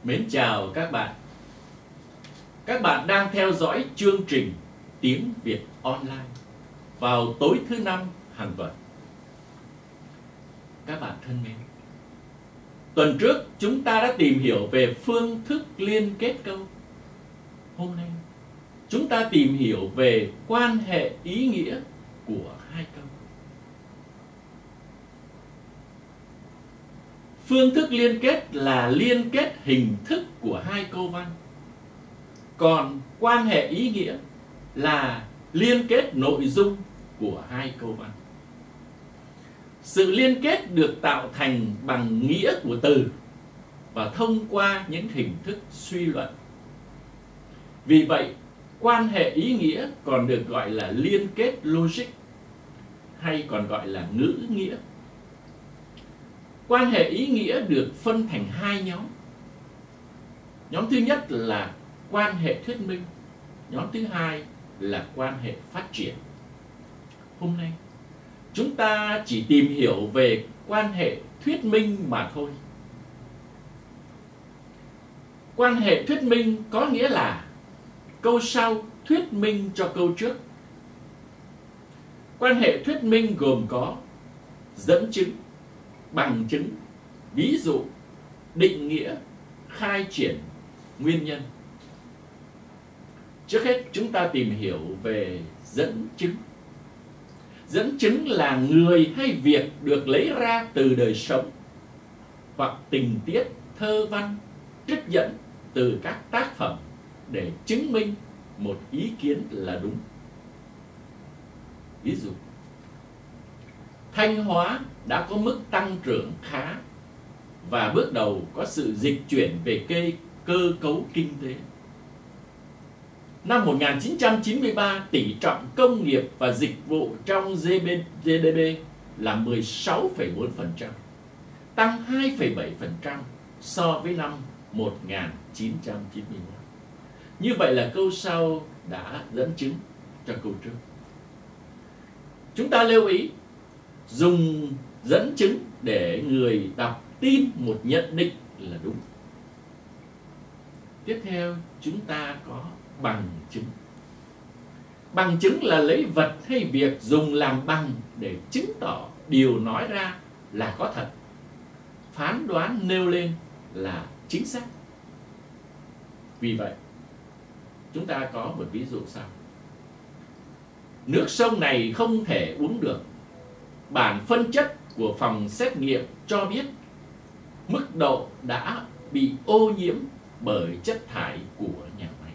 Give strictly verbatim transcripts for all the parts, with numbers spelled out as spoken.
Mến chào các bạn. Các bạn đang theo dõi chương trình Tiếng Việt Online vào tối thứ năm hàng tuần. Các bạn thân mến, tuần trước chúng ta đã tìm hiểu về phương thức liên kết câu. Hôm nay chúng ta tìm hiểu về quan hệ ý nghĩa của hai câu. Phương thức liên kết là liên kết hình thức của hai câu văn. Còn quan hệ ý nghĩa là liên kết nội dung của hai câu văn. Sự liên kết được tạo thành bằng nghĩa của từ và thông qua những hình thức suy luận. Vì vậy, quan hệ ý nghĩa còn được gọi là liên kết logic hay còn gọi là ngữ nghĩa. Quan hệ ý nghĩa được phân thành hai nhóm. Nhóm thứ nhất là quan hệ thuyết minh. Nhóm thứ hai là quan hệ phát triển. Hôm nay, chúng ta chỉ tìm hiểu về quan hệ thuyết minh mà thôi. Quan hệ thuyết minh có nghĩa là câu sau thuyết minh cho câu trước. Quan hệ thuyết minh gồm có dẫn chứng, bằng chứng, ví dụ, định nghĩa, khai triển, nguyên nhân. Trước hết chúng ta tìm hiểu về dẫn chứng. Dẫn chứng là người hay việc được lấy ra từ đời sống hoặc tình tiết, thơ văn, trích dẫn từ các tác phẩm để chứng minh một ý kiến là đúng. Ví dụ, Thanh Hóa đã có mức tăng trưởng khá và bước đầu có sự dịch chuyển về cây cơ cấu kinh tế. Năm một nghìn chín trăm chín mươi ba, tỷ trọng công nghiệp và dịch vụ trong giê đê pê là mười sáu phẩy bốn phần trăm, tăng hai phẩy bảy phần trăm so với năm một nghìn chín trăm chín mươi mốt. Như vậy là câu sau đã dẫn chứng cho câu trước. Chúng ta lưu ý dùng dẫn chứng để người đọc tin một nhận định là đúng. Tiếp theo chúng ta có bằng chứng. Bằng chứng là lấy vật hay việc dùng làm bằng để chứng tỏ điều nói ra là có thật, phán đoán nêu lên là chính xác. Vì vậy, chúng ta có một ví dụ sau. Nước sông này không thể uống được. Bản phân chất của phòng xét nghiệm cho biết mức độ đã bị ô nhiễm bởi chất thải của nhà máy.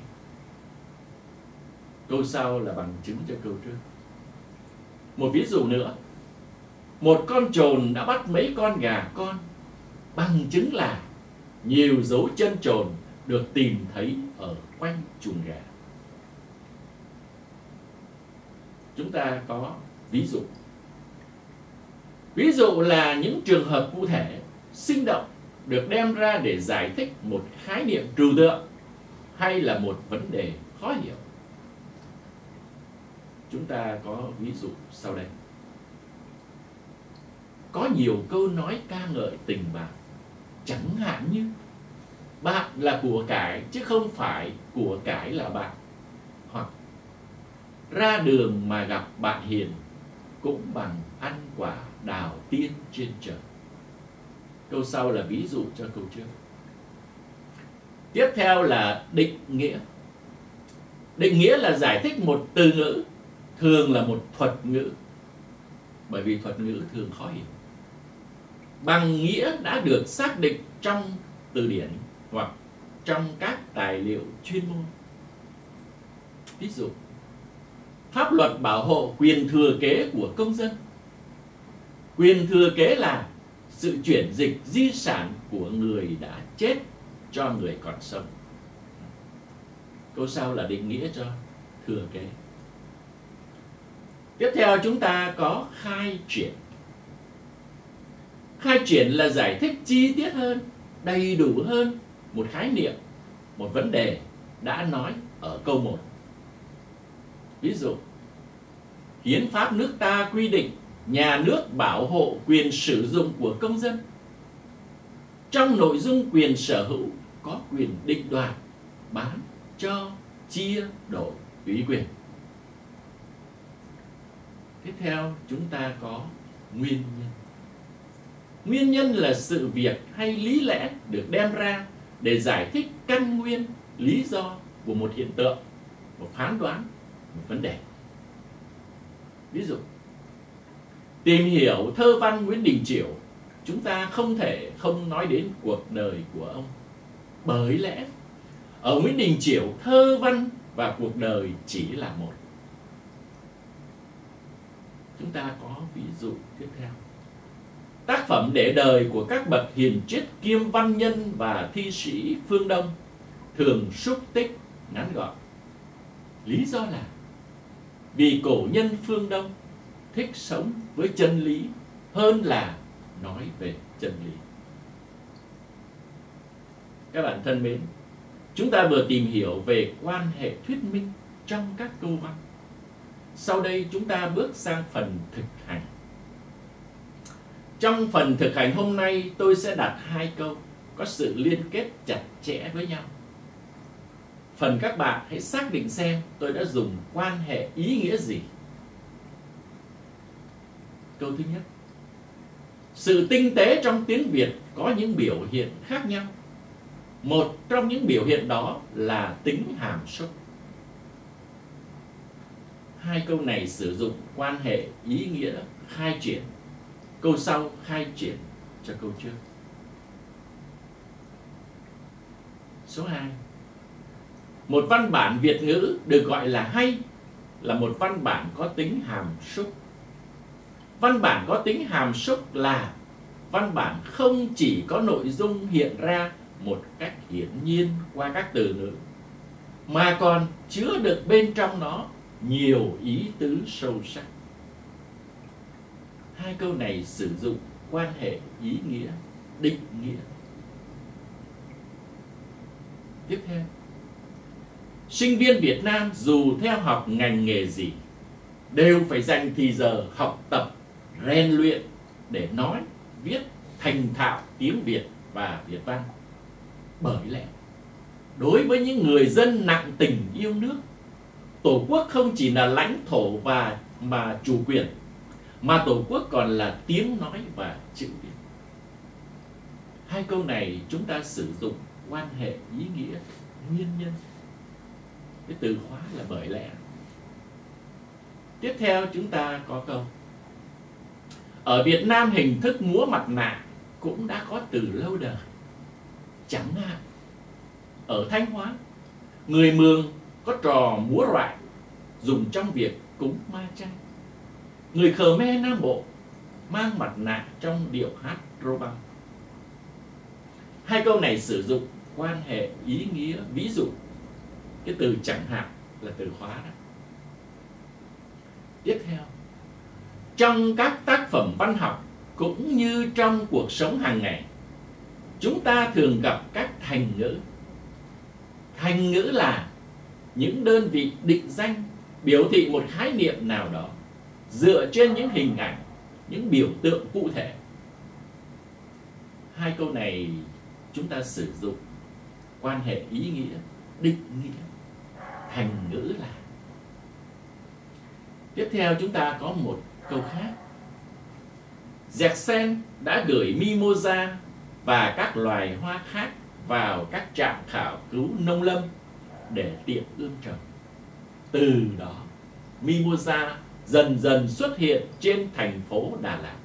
Câu sau là bằng chứng cho câu trước. Một ví dụ nữa. Một con trồn đã bắt mấy con gà con. Bằng chứng là nhiều dấu chân trồn được tìm thấy ở quanh chuồng gà. Chúng ta có ví dụ. Ví dụ là những trường hợp cụ thể, sinh động được đem ra để giải thích một khái niệm trừu tượng hay là một vấn đề khó hiểu. Chúng ta có ví dụ sau đây. Có nhiều câu nói ca ngợi tình bạn, chẳng hạn như bạn là của cải chứ không phải của cải là bạn. Hoặc ra đường mà gặp bạn hiền cũng bằng ăn quả đào tiên trên trời. Câu sau là ví dụ cho câu trước. Tiếp theo là định nghĩa. Định nghĩa là giải thích một từ ngữ, thường là một thuật ngữ, bởi vì thuật ngữ thường khó hiểu, bằng nghĩa đã được xác định trong từ điển hoặc trong các tài liệu chuyên môn. Ví dụ, pháp luật bảo hộ quyền thừa kế của công dân. Quyền thừa kế là sự chuyển dịch di sản của người đã chết cho người còn sống. Câu sau là định nghĩa cho thừa kế. Tiếp theo chúng ta có khai triển. Khai triển là giải thích chi tiết hơn, đầy đủ hơn một khái niệm, một vấn đề đã nói ở câu một. Ví dụ, hiến pháp nước ta quy định nhà nước bảo hộ quyền sử dụng của công dân. Trong nội dung quyền sở hữu có quyền định đoạt, bán, cho, chia, đổi, ủy quyền. Tiếp theo chúng ta có nguyên nhân. Nguyên nhân là sự việc hay lý lẽ được đem ra để giải thích căn nguyên, lý do của một hiện tượng, một phán đoán, một vấn đề. Ví dụ, tìm hiểu thơ văn Nguyễn Đình Chiểu, chúng ta không thể không nói đến cuộc đời của ông. Bởi lẽ ở Nguyễn Đình Chiểu, thơ văn và cuộc đời chỉ là một. Chúng ta có ví dụ tiếp theo. Tác phẩm để đời của các bậc hiền triết kiêm văn nhân và thi sĩ phương Đông thường xúc tích ngắn gọn. Lý do là vì cổ nhân phương Đông thích sống với chân lý hơn là nói về chân lý. Các bạn thân mến, chúng ta vừa tìm hiểu về quan hệ thuyết minh trong các câu văn. Sau đây chúng ta bước sang phần thực hành. Trong phần thực hành hôm nay, tôi sẽ đặt hai câu có sự liên kết chặt chẽ với nhau. Phần các bạn hãy xác định xem tôi đã dùng quan hệ ý nghĩa gì. Câu thứ nhất, sự tinh tế trong tiếng Việt có những biểu hiện khác nhau. Một trong những biểu hiện đó là tính hàm xúc. Hai câu này sử dụng quan hệ ý nghĩa khai triển. Câu sau khai triển cho câu trước. Số hai, một văn bản Việt ngữ được gọi là hay là một văn bản có tính hàm xúc. Văn bản có tính hàm xúc là văn bản không chỉ có nội dung hiện ra một cách hiển nhiên qua các từ ngữ, mà còn chứa được bên trong nó nhiều ý tứ sâu sắc. Hai câu này sử dụng quan hệ ý nghĩa, định nghĩa. Tiếp theo, sinh viên Việt Nam dù theo học ngành nghề gì đều phải dành thì giờ học tập, rèn luyện để nói, viết thành thạo tiếng Việt và Việt văn. Bởi lẽ đối với những người dân nặng tình yêu nước, Tổ quốc không chỉ là lãnh thổ và mà chủ quyền, mà Tổ quốc còn là tiếng nói và chữ viết. Hai câu này chúng ta sử dụng quan hệ ý nghĩa, nguyên nhân. Cái từ khóa là bởi lẽ. Tiếp theo chúng ta có câu, ở Việt Nam hình thức múa mặt nạ cũng đã có từ lâu đời. Chẳng hạn, ở Thanh Hóa, người Mường có trò múa roại dùng trong việc cúng ma chay. Người Khmer Nam Bộ mang mặt nạ trong điệu hát rô băng. Hai câu này sử dụng quan hệ ý nghĩa ví dụ. Cái từ chẳng hạn là từ khóa đó. Tiếp theo, trong các tác phẩm văn học cũng như trong cuộc sống hàng ngày, chúng ta thường gặp các thành ngữ. Thành ngữ là những đơn vị định danh biểu thị một khái niệm nào đó dựa trên những hình ảnh, những biểu tượng cụ thể. Hai câu này chúng ta sử dụng quan hệ ý nghĩa, định nghĩa. Thành ngữ là. Tiếp theo chúng ta có một câu khác. Dẹt sen đã gửi mimosa và các loài hoa khác vào các trạm khảo cứu nông lâm để tiện ươm trồng. Từ đó, mimosa dần dần xuất hiện trên thành phố Đà Lạt.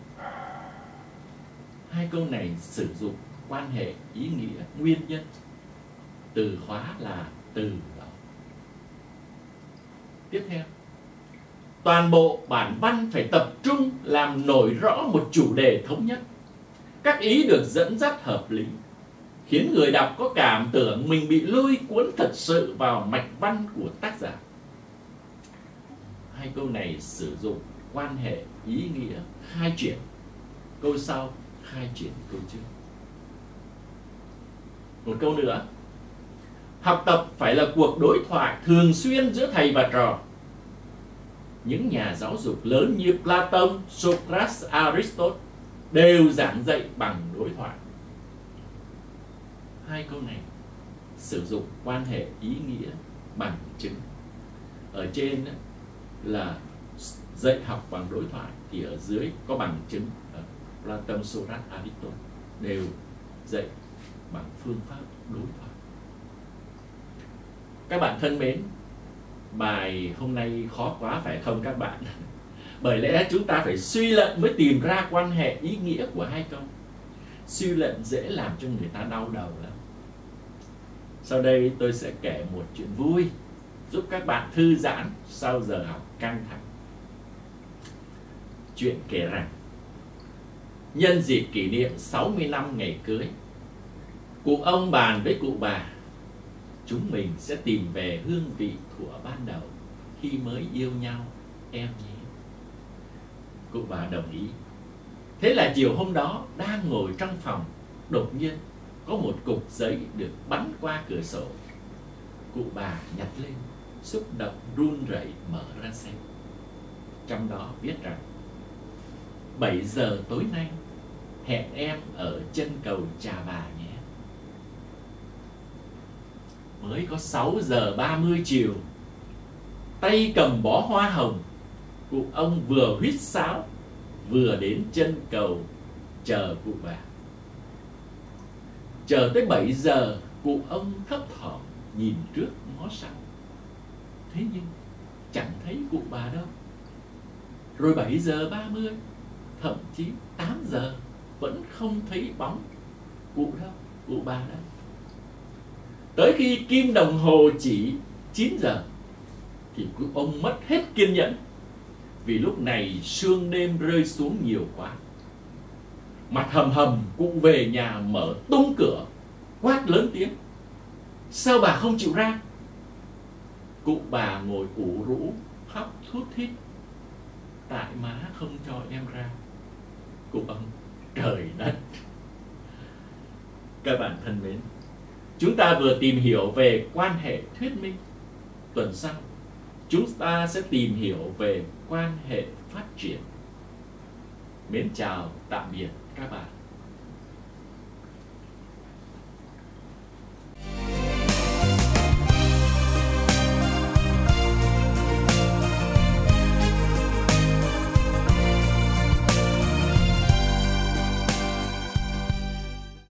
Hai câu này sử dụng quan hệ ý nghĩa, nguyên nhân. Từ khóa là từ đó. Tiếp theo, toàn bộ bản văn phải tập trung làm nổi rõ một chủ đề thống nhất. Các ý được dẫn dắt hợp lý, khiến người đọc có cảm tưởng mình bị lôi cuốn thật sự vào mạch văn của tác giả. Hai câu này sử dụng quan hệ ý nghĩa khai triển. Câu sau khai triển câu trước. Một câu nữa. Học tập phải là cuộc đối thoại thường xuyên giữa thầy và trò. Những nhà giáo dục lớn như Platon, Socrates, Aristotle đều giảng dạy bằng đối thoại. Hai câu này sử dụng quan hệ ý nghĩa bằng chứng. Ở trên là dạy học bằng đối thoại, thì ở dưới có bằng chứng. Ở Plato, Socrates, Aristotle đều dạy bằng phương pháp đối thoại. Các bạn thân mến, bài hôm nay khó quá phải không các bạn? Bởi lẽ chúng ta phải suy luận mới tìm ra quan hệ ý nghĩa của hai câu. Suy luận dễ làm cho người ta đau đầu lắm. Sau đây tôi sẽ kể một chuyện vui giúp các bạn thư giãn sau giờ học căng thẳng. Chuyện kể rằng, nhân dịp kỷ niệm sáu mươi năm ngày cưới, cụ ông bàn với cụ bà, chúng mình sẽ tìm về hương vị thuở ban đầu khi mới yêu nhau em nhé. Cụ bà đồng ý. Thế là chiều hôm đó, đang ngồi trong phòng, đột nhiên có một cục giấy được bắn qua cửa sổ. Cụ bà nhặt lên, xúc động run rẩy mở ra xem. Trong đó viết rằng: bảy giờ tối nay hẹn em ở chân cầu Trà Bà nhé. Mới có sáu giờ ba mươi chiều, tay cầm bó hoa hồng, cụ ông vừa huýt sáo vừa đến chân cầu chờ cụ bà. Chờ tới bảy giờ, cụ ông thấp thỏm nhìn trước ngó sau. Thế nhưng chẳng thấy cụ bà đâu. Rồi bảy giờ ba mươi, thậm chí tám giờ vẫn không thấy bóng cụ đâu, cụ bà đâu. Tới khi kim đồng hồ chỉ chín giờ thì cụ ông mất hết kiên nhẫn, vì lúc này sương đêm rơi xuống nhiều quá. Mặt hầm hầm, cụ về nhà mở tung cửa, quát lớn tiếng: sao bà không chịu ra? Cụ bà ngồi ủ rũ khóc thút thít: tại má không cho em ra. Cụ ông: trời đất! Các bạn thân mến, chúng ta vừa tìm hiểu về quan hệ thuyết minh. Tuần sau chúng ta sẽ tìm hiểu về quan hệ phát triển. Mến chào tạm biệt các bạn.